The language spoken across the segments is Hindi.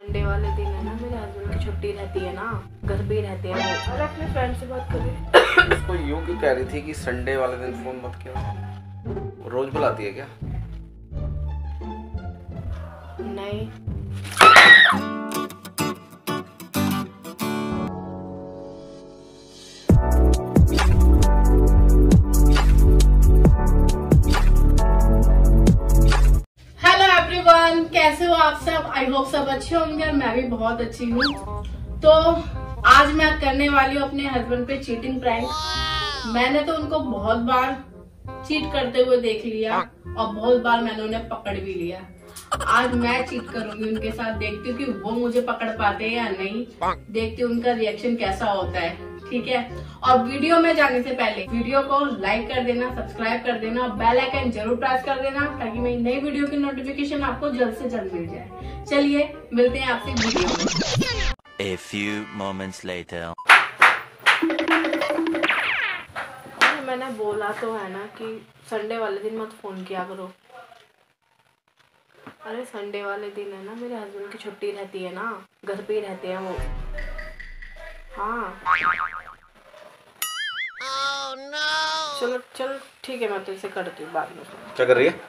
संडे वाले दिन है ना, मेरे हस्बैंड की छुट्टी रहती है ना, घर पे ही रहते हैं वो। अरे अपने फ्रेंड से बात कर रही उसको यूं क्यों कह रही थी कि संडे वाले दिन फोन मत किया? रोज बुलाती है क्या? नहीं। कैसे हो आप सब? आई होप सब अच्छे होंगे और मैं भी बहुत अच्छी हूँ। तो आज मैं करने वाली हूँ अपने हस्बैंड पे चीटिंग प्रैंक। मैंने तो उनको बहुत बार चीट करते हुए देख लिया और बहुत बार मैंने उन्हें पकड़ भी लिया। आज मैं चीट करूंगी उनके साथ, देखती हूँ कि वो मुझे पकड़ पाते हैं या नहीं, देखती हूँ उनका रिएक्शन कैसा होता है। ठीक है, और वीडियो में जाने से पहले वीडियो को लाइक कर देना, सब्सक्राइब कर देना और बेल आइकन जरूर प्रेस कर देना ताकि मेरी नई वीडियो की नोटिफिकेशन आपको जल्द से जल्द मिल जाए। चलिए मिलते हैं आपसे वीडियो में। A few moments later. मैंने बोला तो है ना कि संडे वाले दिन मत फोन किया करो। अरे संडे वाले दिन है ना, मेरे हस्बैंड की छुट्टी रहती है ना, घर पे ही रहते हैं वो। हाँ oh, no. चलो चलो ठीक है, मैं तुझसे करती हूँ बाद में। क्या कर रही है?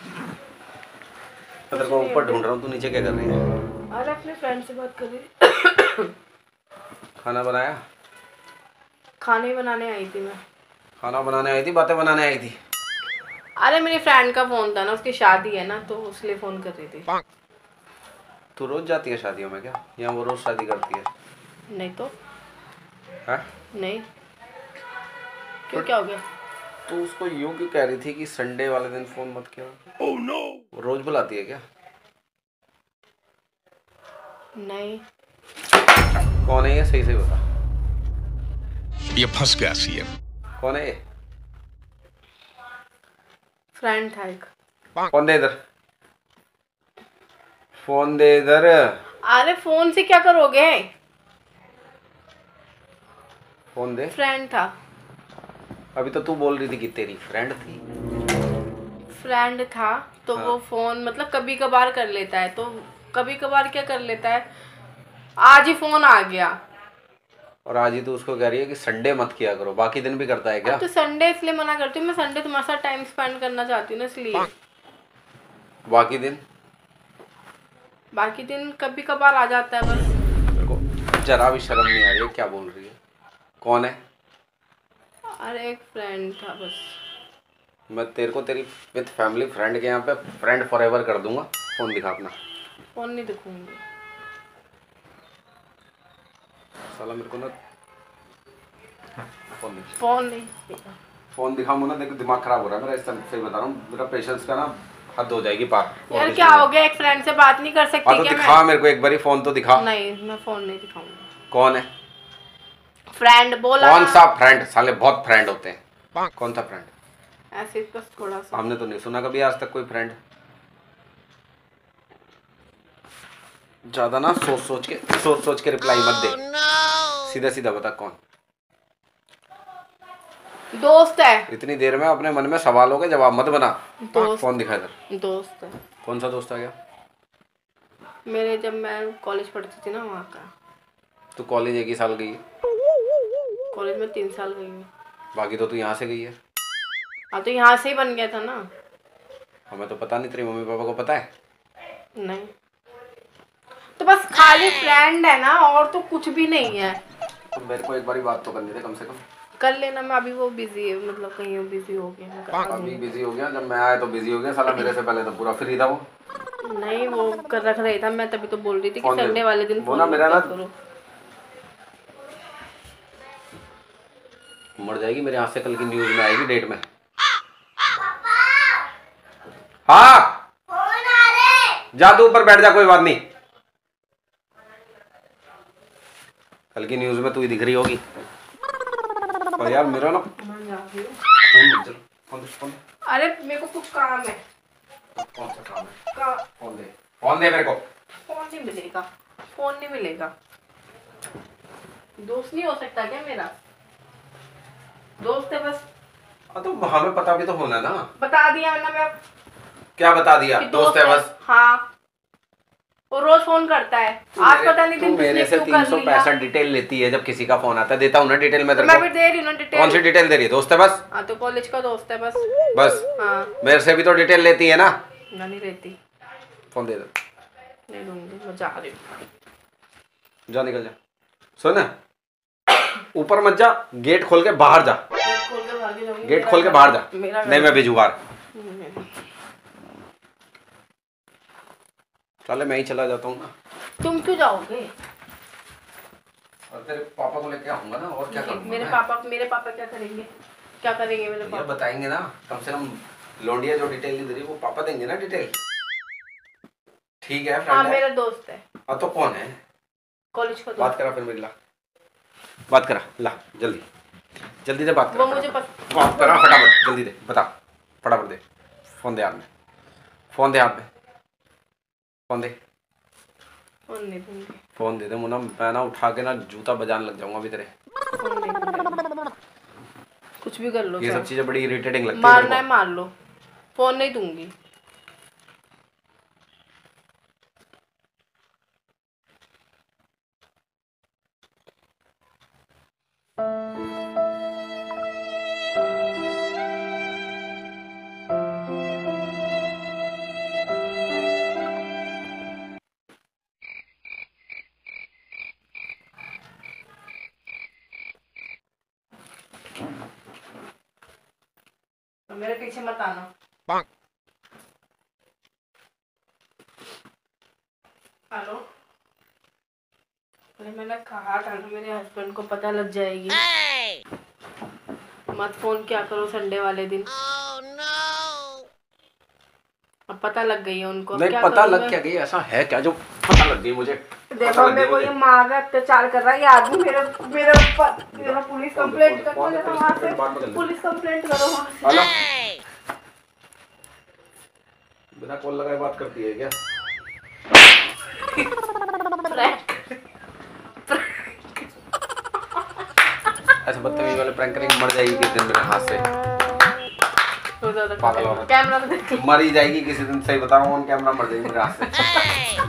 मैं तेरे को ऊपर ढूंढ रहा हूँ, तू नीचे क्या कर रही है? अरे अपने फ्रेंड से बात कर रही। खाना बनाया? खाने बनाने आई थी मैं। खाना बनाने आई थी, बातें बनाने आई थी? अरे मेरी फ्रेंड का फोन था ना, उसकी शादी है ना, तो उसलिए फोन कर रही थी। तू रोज जाती है शादियों में क्या, या वो रोज शादी करती है? नहीं तो है? नहीं क्यों, क्या हो गया? तू उसको यूं क्यों कह रही थी कि संडे वाले दिन फोन मत किया? Oh no. वो रोज बुलाती है क्या? नहीं। कौन है ये, सही सही बता। ये फंस गया सीएम। कौन है ये? फ्रेंड था एक। फोन दे इधर, फोन दे इधर। अरे फोन से क्या करोगे? फोन दे। फ्रेंड था। अभी तो तू बोल रही थी कि तेरी फ्रेंड थी। फ्रेंड था तो हाँ। वो फोन मतलब कभी कभार कर लेता है, तो कभी कभार क्या कर लेता है, आज ही फोन आ गया। और आज ही तो उसको कह रही है कि संडे मत किया करो, बाकी दिन भी करता है क्या? तो संडे इसलिए मना करती हूँ, मैं संडे तुम्हारे साथ टाइम स्पेंड करना चाहती हूँ ना, इसलिए। बाकी दिन? बाकी दिन कभी कभार आ जाता है बस। मेरे को जरा भी शर्म नहीं आ रही है, क्या बोल रही है? कौन है? अरे एक फ्रेंड था बस। मैं तेरे को तेरी विद फैमिली फ्रेंड के यहाँ पे फ्रेंड फॉरएवर कर दूंगा। फोन दिखा अपना। फोन नहीं दिखाऊंगी साला, मेरे को ना फोन नहीं दिखाऊंगा ना, देखो दिमाग खराब हो रहा है मेरा, इस टाइम सही बता रहा हूँ, मेरा पेशेंस का ना हद हो जाएगी पार। यार क्या हो गया, एक फ्रेंड से बात नहीं कर सकती क्या? दिखा मेरे को एक बारी फोन तो दिखा। नहीं, मैं फोन नहीं दिखाऊंगी। कौन है? फ्रेंड बोला। कौन सा फ्रेंड? साले बहुत फ्रेंड होते हैं। कौन सा फ्रेंड? ऐसे बस थोड़ा सा। हमने तो नहीं सुना कभी आज तक कोई फ्रेंड। ज्यादा ना सोच सोच के रिप्लाई मत दे। सीधा सीधा बता कौन? दोस्त है। इतनी देर में अपने मन में सवालों के जवाब मत बना। फोन दिखा इधर। दोस्त है। कौन सा दोस्त आ गया? मेरे जब मैं कॉलेज पढ़ती थी ना, वहाँ का। तू कॉलेज एक ही साल गई है? कॉलेज में 3 साल गई हूँ। बाकी तो तू यहाँ से गई है। हाँ तो यहाँ से ही बन गया था ना। हमें तो पता नहीं, तेरी मम्मी पापा को पता है? नहीं, तो बस खाली फ्रेंड है ना, और तो कुछ भी नहीं है। तो मेरे को एक बारी बात तो करनी थी कम से कम। कर लेना, मैं अभी वो बिजी है, मतलब कहीं बिजी हो गया। अभी बिजी हो गया? जब मैं आया तो बिजी हो गया साला, मेरे से पहले तो पूरा फ्री था वो। नहीं, वो कर रख रही था, मैं तभी तो बोल रही थी कि संडे वाले दिन वो ना मेरा ना मर जाएगी मेरे हाथ से, कल की न्यूज में आएगी डेट में। हाँ जा, तू ऊपर बैठ जा, कोई बात नहीं। कल की न्यूज में तू ही दिख रही होगी। और यार मेरा ना अरे मेरे को कुछ काम है। कौन सा काम है? फोन दे मेरे को। फोन नहीं मिलेगा, फोन नहीं मिलेगा। दोस्त नहीं हो सकता क्या मेरा? दोस्त है बस। तो हमें पता भी तो होना ना। बता दिया ना मैं। क्या बता दिया? दोस्त है बस। हाँ वो रोज फोन करता है। आज पता नहीं दिन मेरे से 365 डिटेल लेती है जब किसी का फोन आता है। देता हूँ ना डिटेल मैं तेरे मैं को। भी दे रही हूँ डिटेल। कौन सी डिटेल दे रही है? दोस्त है बस? हाँ तो कॉलेज का दोस्त है बस। बस हाँ मेरे से भी तो डिटेल लेती है ना। नहीं रहती। फोन दे दो। नहीं दूंगी, मैं जा रही हूँ। जा निकल जा। सुन ऊपर मत जा, गेट खोल के बाहर जा। गेट खोल के बाहर जा। नहीं मैं भेजू बाहर। चले मैं ही चला जाता हूँ ना। तुम क्यों जाओगे? और तेरे पापा को लेके आऊंगा ना। और क्या करूंगा? मेरे पापा क्या करेंगे? क्या करेंगे मेरे पापा? बताएंगे ना, कम से कम लौंडिया जो डिटेल नहीं दे रही वो पापा देंगे ना डिटेल। ठीक है हाँ मेरा दोस्त है। हाँ तो कौन है? कॉलेज का दोस्त। बात करा फिर मेरी। ला बात करा, ला जल्दी जल्दी से बात करा। वो मुझे बात करा फटाफट, जल्दी दे, बता फटाफट दे। फोन दे हाथ में, फोन दे हाथ में, फोन दे। फोन नहीं दूंगी। फोन दे दे मुन्ना, मैं ना उठा के ना जूता बजाने लग जाऊंगा अभी तेरे। फोन नहीं दूंगी। कुछ भी कर लो। ये सब चीजें बड़ी इरिटेटिंग लगती है। मारना है मार लो, फोन नहीं दूंगी। मेरे पीछे मत आना। हेलो, अरे मैंने कहा था ना मेरे हस्बैंड को पता लग जाएगी। मत फोन क्या करो संडे वाले दिन। अब पता लग गई है उनको। नहीं क्या पता लग क्या गई? ऐसा है क्या जो पता लग गई मुझे? देखो मेरे को ये मार रहा है, अत्याचार कर रहा है ये आदमी। मेरा पुलिस कंप्लेंट करो वहाँ से। पुलिस कंप्लेंट करो वहाँ से। बिना कॉल लगाए बात करती है क्या? ऐसे बदतमीज वाले प्रैंक करेंगे, मर जाएगी किसी दिन मेरे हाथ से। पागल औरत। कैमरा तो मर ही जाएगी किसी दिन, सही बता रहा हूँ। ऑन कैमरा मर जाएगी मेरे हाथ से।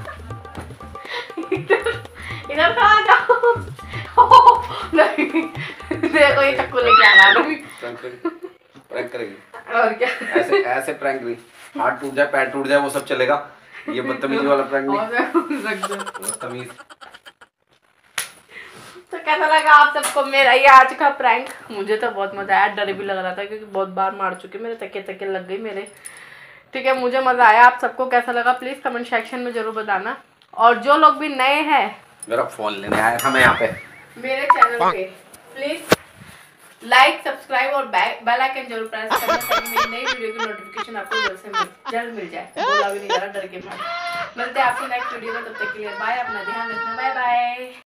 इधर कहाँ जाओ? नहीं देखो ये चक्कू लेके आ रहा है। प्रैंक करेगी और क्या? ऐसे ऐसे प्रैंक नहीं। हाथ टूट जाए, पैर टूट जाए, वो सब चलेगा। ये बदतमीजी वाला प्रैंक नहीं। बदतमीज। तो कैसा लगा आप सबको मेरा ये आज का प्रैंक? मुझे तो बहुत मजा आया। डर भी लग रहा था क्योंकि बहुत बार मार चुके, मेरे तके लग गई मेरे। ठीक है, मुझे मजा आया। आप सबको कैसा लगा प्लीज कमेंट सेक्शन में जरूर बताना। और जो लोग भी नए हैं, मेरा फोन लेने आया था मैं यहाँ पे मेरे चैनल पे प्लीज लाइक सब्सक्राइब और बेल आइकन जरूर प्रेस करना ताकि मेरी नई वीडियो की नोटिफिकेशन आपको जल्द मिल जाए। बोला भी नहीं जा रहा डर के मारे। मिलते हैं आपसे नेक्स्ट वीडियो में, तब तक के लिए बाय। अपना ध्यान रखना, बाय बाय।